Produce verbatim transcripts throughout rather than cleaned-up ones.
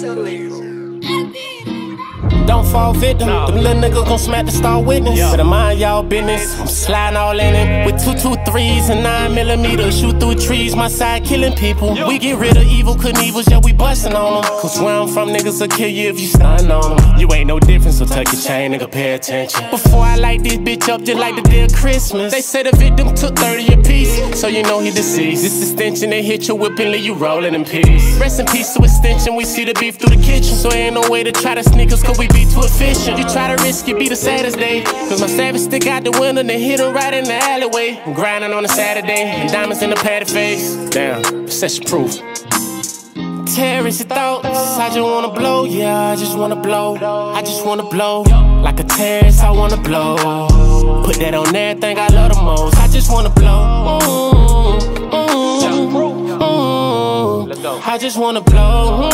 Don't fall victim, no. Them little niggas gon' smack the star witness. Yeah. Better mind y'all business, I'm sliding all in it. With two two threes and nine millimeters, shoot through trees, my side killing people. Yeah. We get rid of evil Knievels, yeah, we bustin' on them. Cause where I'm from, niggas will kill you if you stun on them. You ain't no difference, so tuck your chain, nigga, pay attention. Before I light this bitch up just like the day of Christmas, they say the victim took thirty apiece, so you know he deceased. This extension, they hit your whip and leave you rolling in peace. Rest in peace to extension, we see the beef through the kitchen. So ain't no way to try to sneak us, cause we be too efficient. You try to risk it, be the saddest day. Cause my savage stick out the window, then hit him right in the alleyway. I'm grinding on a Saturday, and diamonds in the padded face. Damn, recession proof. Terrorist thoughts, I just wanna blow, yeah, I just wanna blow. I just wanna blow, like a terrorist, I wanna blow. Put that on everything I love the most. I just wanna blow. Mm, mm, mm, I just wanna blow.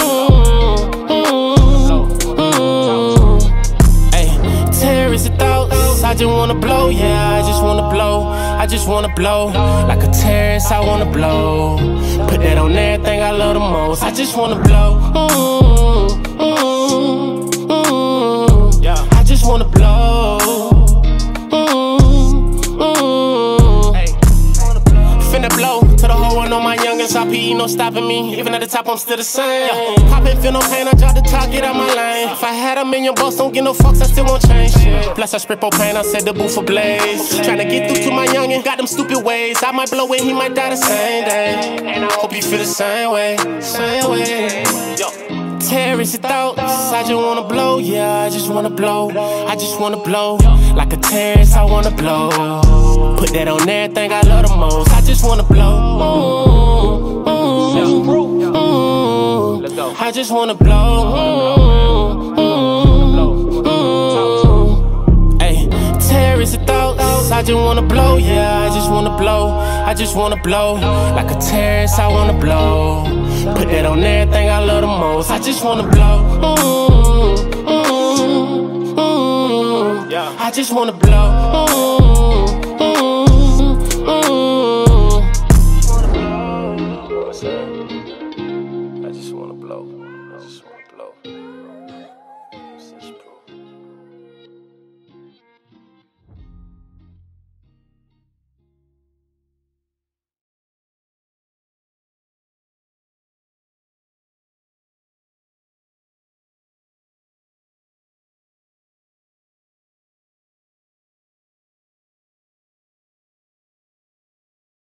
Mm, mm, ay, terrorist thoughts, I just wanna blow, yeah, I just wanna blow. I just wanna blow, like a terrorist, I wanna blow. Put that on everything I love the most. I just wanna blow. Mm, mm, mm, yeah. I just wanna blow. Mm, mm, hey. Finna blow to the whole one on my youngest. I P E, no stopping me. Even at the top, I'm still the same. Yeah. Pop ain't feel no pain, I drop the top, get out my lane. If I had a million bucks, don't get no fucks, I still won't change shit. Plus I spit propane, I set the booth for blaze. Tryna get through to my youngin', got them stupid ways. I might blow it, he might die the same day. And I hope you feel the same way, same way. Terrorist thoughts, I just wanna blow, yeah, I just wanna blow. I just wanna blow, like a terrorist, I wanna blow. Put that on everything I love the most. I just wanna blow. Mm, mm, mm, I just wanna blow. Mm, mm, ay, terrorist thoughts, I just wanna blow, yeah, I just wanna blow. I just wanna blow, like a terrorist, I wanna blow. Put that on everything I love the most. I just wanna blow. Mm, mm, mm, I just wanna blow.